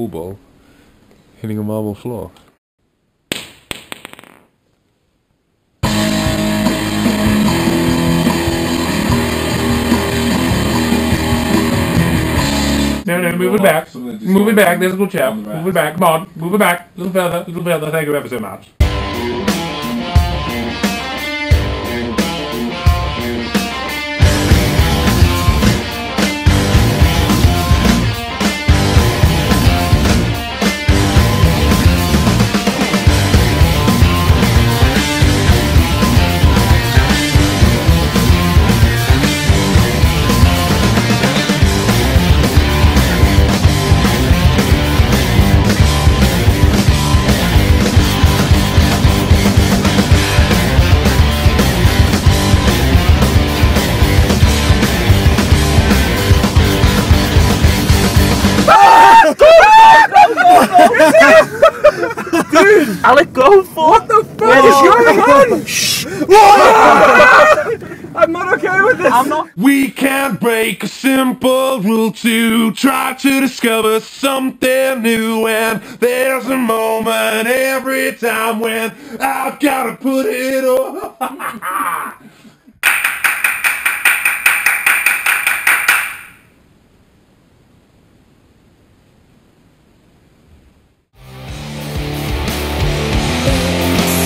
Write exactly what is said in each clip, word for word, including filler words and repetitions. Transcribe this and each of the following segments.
pool ball hitting a marble floor. No, no, move it back. Move it back. There's a good chap. Move it back. Come on. Move it back. A little further. A little further. Thank you ever so much. Dude! Alec, go for What the fuck? Where is your hand? Shh! I'm not okay with this! I'm not. We can't break a simple rule to try to discover something new, and there's a moment every time when I've gotta put it on.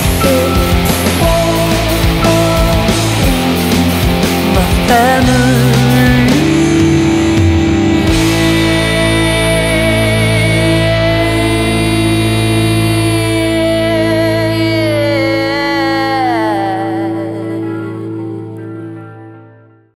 Family